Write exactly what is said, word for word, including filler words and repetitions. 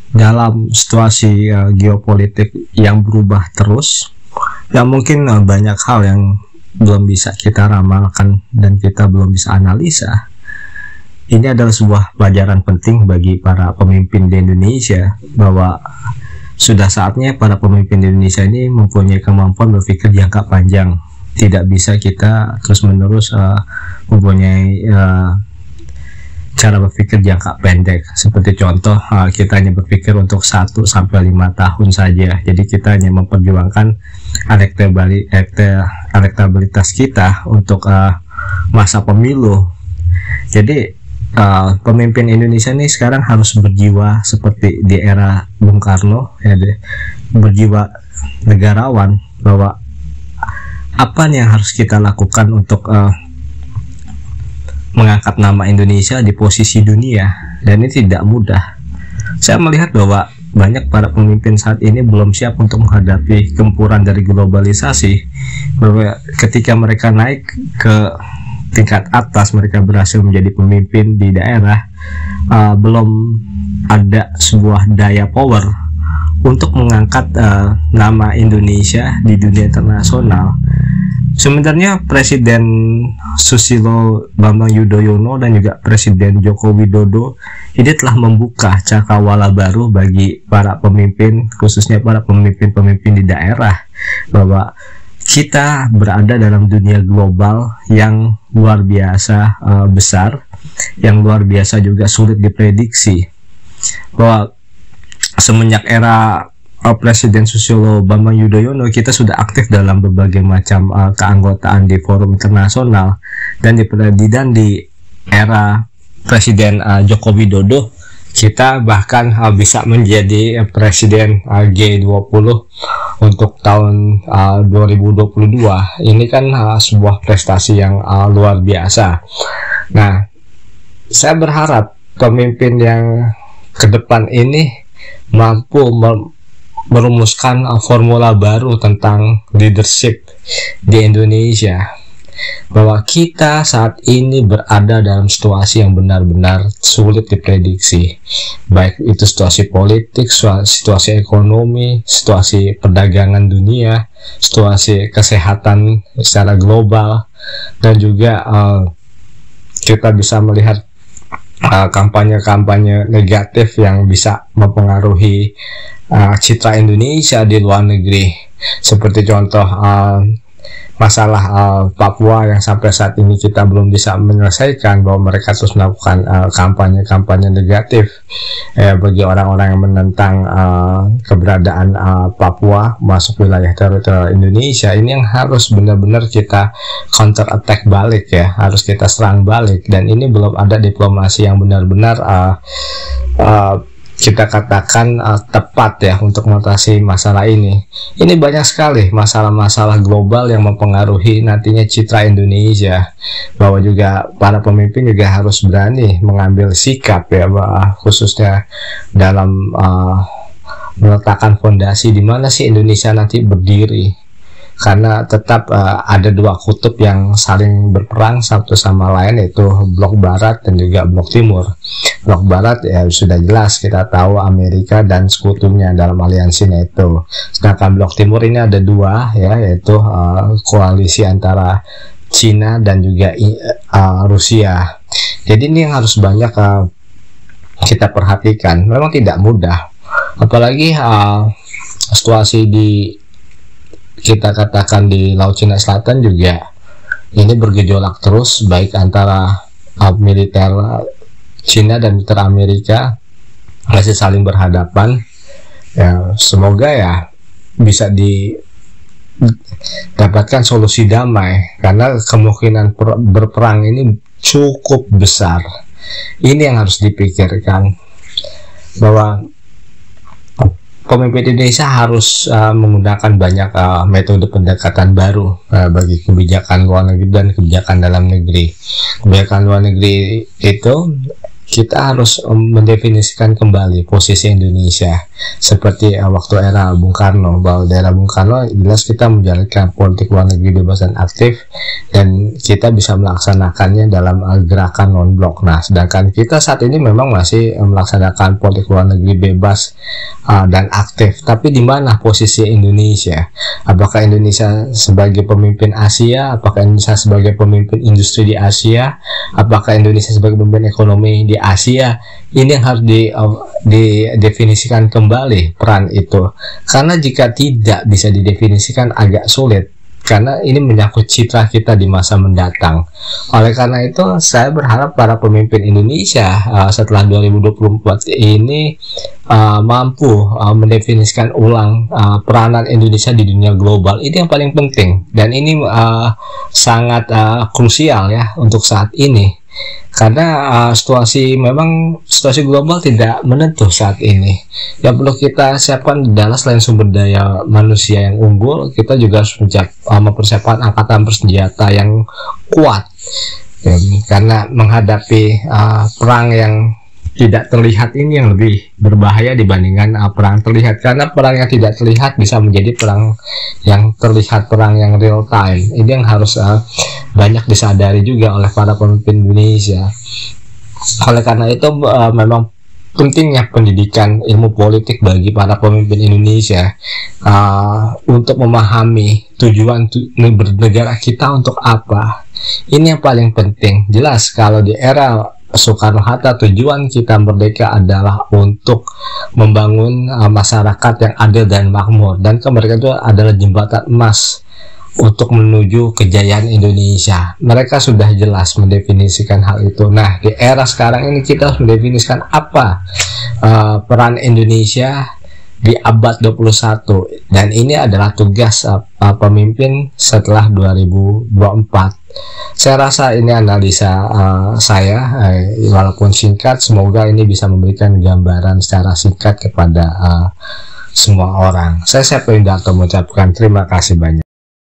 dalam situasi uh, geopolitik yang berubah terus, ya mungkin uh, banyak hal yang belum bisa kita ramalkan dan kita belum bisa analisa. Ini adalah sebuah pelajaran penting bagi para pemimpin di Indonesia, bahwa sudah saatnya para pemimpin di Indonesia ini mempunyai kemampuan berpikir jangka panjang. Tidak bisa kita terus-menerus uh, mempunyai uh, cara berpikir jangka pendek. Seperti contoh, uh, kita hanya berpikir untuk satu sampai lima tahun saja. Jadi kita hanya memperjuangkan elektabilitas kita untuk uh, masa pemilu. Jadi Uh, pemimpin Indonesia ini sekarang harus berjiwa seperti di era Bung Karno, ya deh, berjiwa negarawan, bahwa apa yang harus kita lakukan untuk uh, mengangkat nama Indonesia di posisi dunia, dan ini tidak mudah. Saya melihat bahwa banyak para pemimpin saat ini belum siap untuk menghadapi gempuran dari globalisasi, bahwa ketika mereka naik ke tingkat atas, mereka berhasil menjadi pemimpin di daerah, uh, belum ada sebuah daya power untuk mengangkat uh, nama Indonesia di dunia internasional. Sebenarnya Presiden Susilo Bambang Yudhoyono dan juga Presiden Joko Widodo ini telah membuka cakrawala baru bagi para pemimpin, khususnya para pemimpin-pemimpin di daerah, bahwa kita berada dalam dunia global yang luar biasa uh, besar, yang luar biasa juga sulit diprediksi. Bahwa semenjak era uh, Presiden Susilo Bambang Yudhoyono, kita sudah aktif dalam berbagai macam uh, keanggotaan di forum internasional, dan di dan di era Presiden uh, Joko Widodo, kita bahkan uh, bisa menjadi uh, Presiden uh, G dua puluh untuk tahun uh, dua ribu dua puluh dua. Ini kan uh, sebuah prestasi yang uh, luar biasa. Nah, saya berharap pemimpin yang ke depan ini mampu merumuskan uh, formula baru tentang leadership di Indonesia, bahwa kita saat ini berada dalam situasi yang benar-benar sulit diprediksi, baik itu situasi politik, situasi ekonomi, situasi perdagangan dunia, situasi kesehatan secara global, dan juga uh, kita bisa melihat kampanye-kampanye uh, negatif yang bisa mempengaruhi uh, citra Indonesia di luar negeri, seperti contoh uh, masalah uh, Papua yang sampai saat ini kita belum bisa menyelesaikan, bahwa mereka terus melakukan kampanye-kampanye uh, negatif eh, bagi orang-orang yang menentang uh, keberadaan uh, Papua masuk wilayah teritorial Indonesia. Ini yang harus benar-benar kita counter attack balik, ya, harus kita serang balik, dan ini belum ada diplomasi yang benar-benar uh, uh, kita katakan uh, tepat, ya, untuk mengatasi masalah ini. Ini banyak sekali masalah-masalah global yang mempengaruhi nantinya citra Indonesia, bahwa juga para pemimpin juga harus berani mengambil sikap, ya, bahwa khususnya dalam uh, meletakkan fondasi di mana sih Indonesia nanti berdiri. Karena tetap uh, ada dua kutub yang saling berperang satu sama lain, yaitu blok barat dan juga blok timur. Blok barat, ya, sudah jelas kita tahu Amerika dan sekutunya dalam aliansi NATO. Sedangkan blok timur ini ada dua, ya, yaitu uh, koalisi antara Cina dan juga uh, Rusia. Jadi ini yang harus banyak uh, kita perhatikan. Memang tidak mudah, apalagi uh, situasi di kita katakan di Laut Cina Selatan juga ini bergejolak terus, baik antara uh, militer Cina dan militer Amerika masih saling berhadapan. Ya, semoga ya bisa didapatkan solusi damai, karena kemungkinan per, berperang ini cukup besar. Ini yang harus dipikirkan, bahwa pemimpin Indonesia harus uh, menggunakan banyak uh, metode pendekatan baru uh, bagi kebijakan luar negeri dan kebijakan dalam negeri. Kebijakan luar negeri itu kita harus um, mendefinisikan kembali posisi Indonesia seperti uh, waktu era Bung Karno, bahwa di era Bung Karno jelas kita menjalankan politik luar negeri bebas dan aktif, dan kita bisa melaksanakannya dalam uh, gerakan non-blok. Nah, sedangkan kita saat ini memang masih uh, melaksanakan politik luar negeri bebas uh, dan aktif. Tapi di mana posisi Indonesia? Apakah Indonesia sebagai pemimpin Asia? Apakah Indonesia sebagai pemimpin industri di Asia? Apakah Indonesia sebagai pemimpin ekonomi di Asia? Ini yang harus di, uh, didefinisikan kembali peran itu, karena jika tidak bisa didefinisikan agak sulit, karena ini menyangkut citra kita di masa mendatang. Oleh karena itu saya berharap para pemimpin Indonesia uh, setelah dua ribu dua puluh empat ini uh, mampu uh, mendefinisikan ulang uh, peranan Indonesia di dunia global. Ini yang paling penting, dan ini uh, sangat uh, krusial ya untuk saat ini, karena uh, situasi memang situasi global tidak menentu saat ini. Yang perlu kita siapkan adalah selain sumber daya manusia yang unggul, kita juga harus mencap, uh, mempersiapkan angkatan bersenjata yang kuat, ya, karena menghadapi uh, perang yang tidak terlihat ini yang lebih berbahaya dibandingkan uh, perang terlihat, karena perang yang tidak terlihat bisa menjadi perang yang terlihat, perang yang real time. Ini yang harus uh, banyak disadari juga oleh para pemimpin Indonesia. Oleh karena itu uh, memang pentingnya pendidikan ilmu politik bagi para pemimpin Indonesia uh, untuk memahami tujuan tu bernegara kita untuk apa. Ini yang paling penting. Jelas kalau di era Soekarno-Hatta tujuan kita merdeka adalah untuk membangun uh, masyarakat yang adil dan makmur, dan kemerdekaan itu adalah jembatan emas untuk menuju kejayaan Indonesia. Mereka sudah jelas mendefinisikan hal itu. Nah, di era sekarang ini kita harus mendefinisikan apa uh, peran Indonesia di abad dua puluh satu, dan ini adalah tugas uh, pemimpin setelah dua ribu dua puluh empat. Saya rasa ini analisa uh, saya, eh, walaupun singkat, semoga ini bisa memberikan gambaran secara singkat kepada uh, semua orang. Saya Septo Indarto mengucapkan terima kasih banyak.